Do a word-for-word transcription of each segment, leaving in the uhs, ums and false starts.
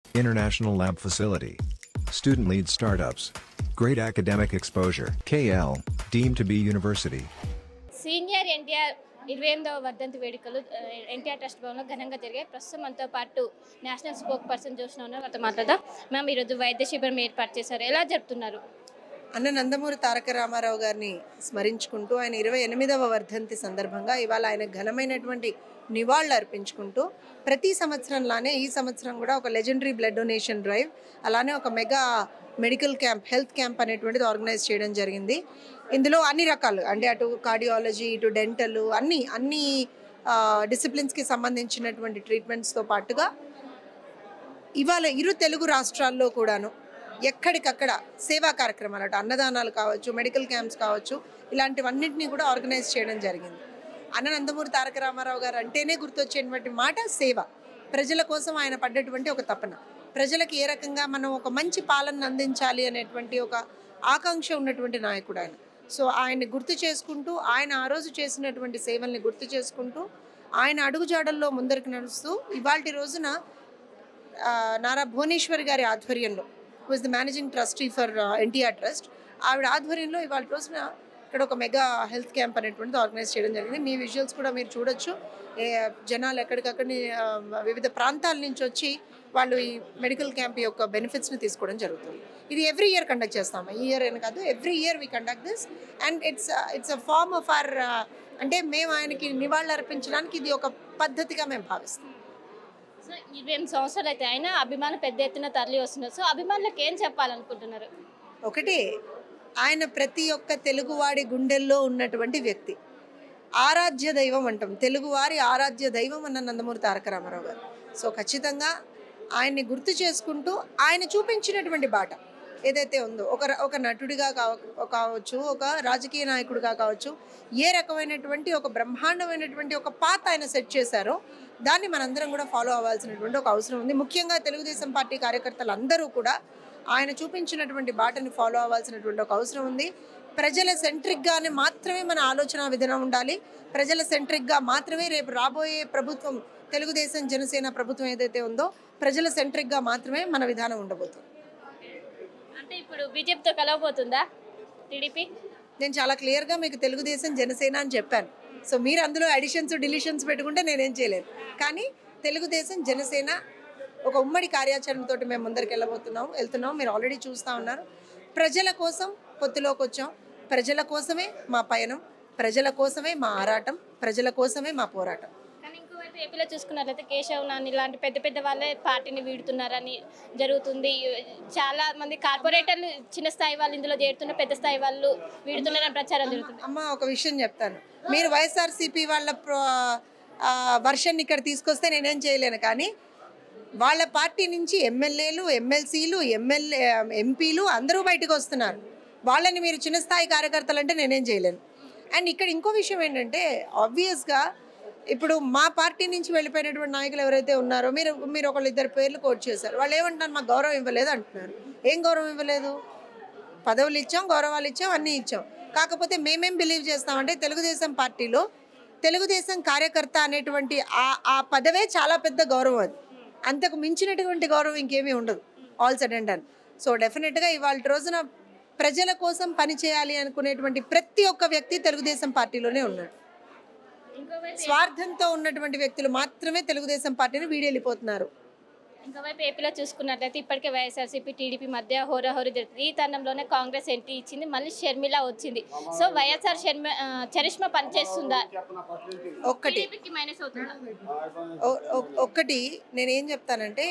International lab facility. Student-lead startups. Great academic exposure. K L, deemed to be university. Senior NTR ఇరవై ఎనిమిదవ వర్ధంతి వేడుకలు NTR trust భవన్లో ఘనంగా జరిగాయి. ప్రస్తుతం మనతో పాటు నేషనల్ స్పోక్ పర్సన్ చూసిన ఉన్నారు, మనతో మాట్లాడదాం. మ్యామ్, ఈరోజు వైద్య శిబిరం ఏర్పాటు చేశారు, ఎలా జరుపుతున్నారు? అన్న నందమూరి తారక రామారావు గారిని స్మరించుకుంటూ ఆయన ఇరవై ఎనిమిదవ వర్ధంతి సందర్భంగా ఇవాళ ఆయన ఘనమైనటువంటి నివాళులు అర్పించుకుంటూ ప్రతి సంవత్సరంలానే ఈ సంవత్సరం కూడా ఒక లెజెండరీ బ్లడ్ డొనేషన్ డ్రైవ్, అలానే ఒక mega medical camp, health camp అనేటువంటిది ఆర్గనైజ్ చేయడం జరిగింది. ఇందులో అన్ని రకాలు, అంటే అటు కార్డియాలజీ, ఇటు డెంటల్, అన్ని అన్ని డిసిప్లిన్స్కి సంబంధించినటువంటి ట్రీట్మెంట్స్తో పాటుగా ఇవాళ ఇరు తెలుగు రాష్ట్రాల్లో కూడాను ఎక్కడికక్కడ సేవా కార్యక్రమాలు, అటు అన్నదానాలు కావచ్చు, మెడికల్ క్యాంప్స్ కావచ్చు, ఇలాంటివన్నింటినీ కూడా ఆర్గనైజ్ చేయడం జరిగింది. అన్న నందమూరి తారక రామారావు గారు అంటేనే గుర్తొచ్చేటువంటి మాట సేవ. ప్రజల కోసం ఆయన పడ్డటువంటి ఒక తపన, ప్రజలకు ఏ రకంగా మనం ఒక మంచి పాలన అందించాలి అనేటువంటి ఒక ఆకాంక్ష ఉన్నటువంటి నాయకుడు ఆయన. సో ఆయన్ని గుర్తు చేసుకుంటూ, ఆయన ఆ రోజు చేసినటువంటి సేవల్ని గుర్తు చేసుకుంటూ, ఆయన అడుగుజాడల్లో ముందరికి నడుస్తూ ఇవాల్టి రోజున నారా భువనేశ్వరి గారి ఆధ్వర్యంలో, who is the managing trustee for NTR trust, ఆవిడ ఆధ్వర్యంలో ఇవాళ రోజున ఇక్కడ ఒక మెగా హెల్త్ క్యాంప్ అనేటువంటిది ఆర్గనైజ్ చేయడం జరిగింది. మీ విజువల్స్ కూడా మీరు చూడొచ్చు. జనాలు ఎక్కడికక్కడ వివిధ ప్రాంతాల నుంచి వచ్చి వాళ్ళు ఈ మెడికల్ క్యాంప్ యొక్క బెనిఫిట్స్ని తీసుకోవడం జరుగుతుంది. ఇది ఎవ్రీ ఇయర్ కండక్ట్ చేస్తాము, ఈ ఇయర్ అని కాదు, every year we conduct this. And it's it's a form of our, అంటే మేము ఆయనకి నివాళులు అర్పించడానికి ఇది ఒక పద్ధతిగా మేము భావిస్తాం. సో ఇరవై ఎనిమిది సంవత్సరాలు అయితే ఆయన అభిమానులు పెద్ద ఎత్తున తరలి వస్తున్నారు. సో అభిమానులకు ఏం చెప్పాలనుకుంటున్నారు? ఒకటి, ఆయన ప్రతి ఒక్క తెలుగువాడి గుండెల్లో ఉన్నటువంటి వ్యక్తి, ఆరాధ్య దైవం అంటాం, తెలుగువారి ఆరాధ్య దైవం అన్న నందమూరి తారక రామారావు గారు. సో ఖచ్చితంగా ఆయన్ని గుర్తు చేసుకుంటూ ఆయన చూపించినటువంటి బాట ఏదైతే ఉందో, ఒక ఒక నటుడిగా కావ కావచ్చు ఒక రాజకీయ నాయకుడిగా కావచ్చు, ఏ రకమైనటువంటి ఒక బ్రహ్మాండమైనటువంటి ఒక పాత ఆయన సెట్ చేశారో దాన్ని మనందరం కూడా ఫాలో అవ్వాల్సినటువంటి ఒక అవసరం ఉంది. ముఖ్యంగా తెలుగుదేశం పార్టీ కార్యకర్తలు అందరూ కూడా ఆయన చూపించినటువంటి బాటని ఫాలో అవ్వాల్సినటువంటి ఒక అవసరం ఉంది. ప్రజల సెంట్రిక్గానే మాత్రమే మన ఆలోచన విధానం ఉండాలి. ప్రజల సెంట్రిక్గా మాత్రమే రేపు రాబోయే ప్రభుత్వం, తెలుగుదేశం జనసేన ప్రభుత్వం ఏదైతే ఉందో, ప్రజల సెంట్రిక్గా మాత్రమే మన విధానం ఉండబోతుంది. అంటే ఇప్పుడు బీజేపీతో కలవబోతుందా టీడీపీ? నేను చాలా క్లియర్గా మీకు తెలుగుదేశం జనసేన అని చెప్పాను. సో మీరు అందులో అడిషన్స్ డిలీషన్స్ పెట్టుకుంటే నేనేం చేయలేను. కానీ తెలుగుదేశం జనసేన ఒక ఉమ్మడి కార్యాచరణతో మేము ముందరికి వెళ్ళబోతున్నాం వెళ్తున్నాం మీరు ఆల్రెడీ చూస్తూ ఉన్నారు. ప్రజల కోసం పొత్తులోకి వచ్చాం, ప్రజల కోసమే మా పయనం, ప్రజల కోసమే మా ఆరాటం, ప్రజల కోసమే మా పోరాటం. కానీ ఇంకోవైపు ఏపీలో చూసుకున్నట్లయితే కేశవ్ నాని ఇలాంటి పెద్ద పెద్ద వాళ్ళే పార్టీని వీడుతున్నారని జరుగుతుంది. చాలా మంది కార్పొరేటర్లు చిన్న స్థాయి వాళ్ళు ఇందులో చేరుతున్న, పెద్ద స్థాయి వాళ్ళు వీడుతున్నారని ప్రచారం జరుగుతుంది. అమ్మ ఒక విషయం చెప్తాను, మీరు వైఎస్ఆర్సీపీ వాళ్ళ వర్షన్ని ఇక్కడ తీసుకొస్తే నేనేం చేయలేను. కానీ వాళ్ళ పార్టీ నుంచి ఎమ్మెల్యేలు, ఎమ్మెల్సీలు, ఎమ్మెల్యే ఎంపీలు అందరూ బయటకు వస్తున్నారు. వాళ్ళని మీరు చిన్న స్థాయి కార్యకర్తలు అంటే నేనేం చేయలేను. అండ్ ఇక్కడ ఇంకో విషయం ఏంటంటే, ఆబ్వియస్గా ఇప్పుడు మా పార్టీ నుంచి వెళ్ళిపోయినటువంటి నాయకులు ఎవరైతే ఉన్నారో, మీరు మీరు ఒకళ్ళు ఇద్దరు పేర్లు కోట్ చేశారు. వాళ్ళు ఏమంటున్నారు, మాకు గౌరవం ఇవ్వలేదు అంటున్నారు. ఏం గౌరవం ఇవ్వలేదు? పదవులు ఇచ్చాం, గౌరవాలు ఇచ్చాం, అన్నీ ఇచ్చాం. కాకపోతే మేమేం బిలీవ్ చేస్తామంటే తెలుగుదేశం పార్టీలో తెలుగుదేశం కార్యకర్త అనేటువంటి ఆ ఆ పదవే చాలా పెద్ద గౌరవం. అది అంతకు మించినటువంటి గౌరవం ఇంకేమీ ఉండదు all said and done. So డెఫినెట్గా ఇవాళ రోజున ప్రజల కోసం పనిచేయాలి అనుకునేటువంటి ప్రతి ఒక్క వ్యక్తి తెలుగుదేశం పార్టీలోనే ఉన్నాడు. స్వార్థంతో ఉన్నటువంటి వ్యక్తులు మాత్రమే తెలుగుదేశం పార్టీని వీడెళ్ళిపోతున్నారు. ఇంకోవైపు ఏపీలో చూసుకున్నట్లయితే ఇప్పటికే వైఎస్ఆర్సీపీ టీడీపీ మధ్య హోరాహోరీ జరుగుతుంది. ఈ తరుణంలోనే కాంగ్రెస్ ఎంట్రీ ఇచ్చింది, మళ్ళీ షర్మిల వచ్చింది. సో వైఎస్ఆర్ షర్మ చరిష్మా పనిచేస్తుందా? ఒక్కటి మైనస్ అవుతుందా? ఒక్కటి నేనేం చెప్తానంటే,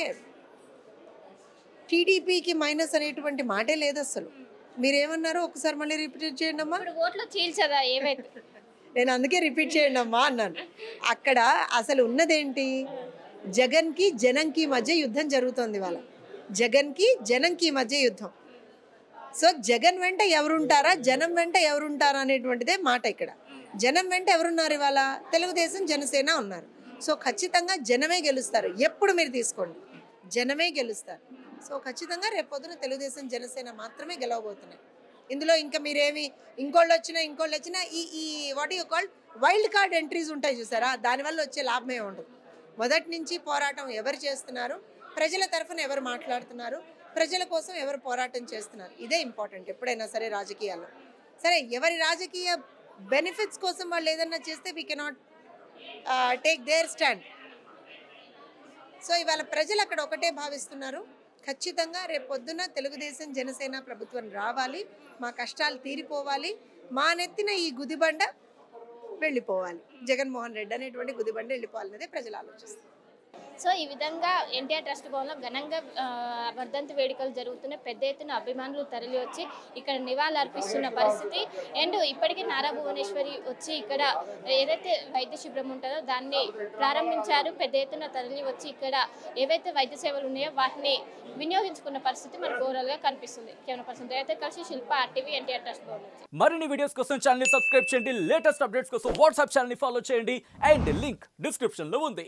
టీడీపీకి మైనస్ అనేటువంటి మాటే లేదు అసలు. మీరేమన్నారో ఒకసారి మళ్ళీ రిపీట్ చేయండి అమ్మా. ఓట్లు చీల్చదా ఏవైతే? నేను అందుకే రిపీట్ చేయండి అమ్మా అన్నాను. అక్కడ అసలు ఉన్నదేంటి, జగన్కి జనంకి మధ్య యుద్ధం జరుగుతుంది. వాళ్ళ జగన్కి జనంకి మధ్య యుద్ధం. సో జగన్ వెంట ఎవరుంటారా, జనం వెంట ఎవరుంటారా అనేటువంటిదే మాట. ఇక్కడ జనం వెంట ఎవరున్నారు? ఇవాళ తెలుగుదేశం జనసేన ఉన్నారు. సో ఖచ్చితంగా జనమే గెలుస్తారు. ఎప్పుడు మీరు తీసుకోండి, జనమే గెలుస్తారు. సో ఖచ్చితంగా రేపొద్దున తెలుగుదేశం జనసేన మాత్రమే గెలవబోతున్నాయి. ఇందులో ఇంకా మీరేమి ఇంకోళ్ళు వచ్చినా ఇంకోళ్ళు వచ్చినా ఈ ఈ what you called wild card entries ఉంటాయి చూసారా, దానివల్ల వచ్చే లాభమే ఉండదు. మొదటి నుంచి పోరాటం ఎవరు చేస్తున్నారు, ప్రజల తరఫున ఎవరు మాట్లాడుతున్నారు, ప్రజల కోసం ఎవరు పోరాటం చేస్తున్నారు, ఇదే ఇంపార్టెంట్ ఎప్పుడైనా సరే రాజకీయాల్లో. సరే ఎవరి రాజకీయ బెనిఫిట్స్ కోసం వాళ్ళు ఏదన్నా చేస్తే we cannot take their stand. So ఇవాళ ప్రజలు అక్కడ ఒకటే భావిస్తున్నారు, ఖచ్చితంగా రేపు పొద్దున తెలుగుదేశం జనసేన ప్రభుత్వం రావాలి, మా కష్టాలు తీరిపోవాలి, మా నెత్తిన ఈ గుదిబండ వెళ్ళిపోవాలి, జగన్మోహన్ రెడ్డి అనేటువంటి గుదిబండ వెళ్ళిపోవాలనేదే ప్రజలు ఆలోచిస్తారు. సో ఈ విధంగా ఎన్టీఆర్ ట్రస్ట్ భవన్లో ఘనంగా వర్ధంతి వేడుకలు జరుగుతున్నాయి. పెద్ద ఎత్తున అభిమానులు తరలి వచ్చి ఇక్కడ నివాళులు అర్పిస్తున్న పరిస్థితి. అండ్ ఇప్పటికీ నారా భువనేశ్వరి వచ్చి ఇక్కడ ఏదైతే వైద్య శిబిరం ఉంటుందో దాన్ని ప్రారంభించారు. పెద్ద ఎత్తున తరలి వచ్చి ఇక్కడ ఏవైతే వైద్య సేవలు ఉన్నాయో వాటిని వినియోగించుకున్న పరిస్థితి మనకు ఓవరాల్ గా కనిపిస్తుంది. కెమెరా పర్సన్ అయితే కలిసి శిల్ప ఆర్టీవీ ఎన్టీఆర్ ట్రస్ట్ భవన్. మరిన్ని వీడియోస్ కోసం ఛానల్ ని సబ్స్క్రైబ్ చేయండి, లేటెస్ట్ అప్డేట్స్ కోసం వాట్సాప్ ఛానల్ ని ఫాలో చేయండి అండ్ లింక్ డిస్క్రిప్షన్ లో ఉంది.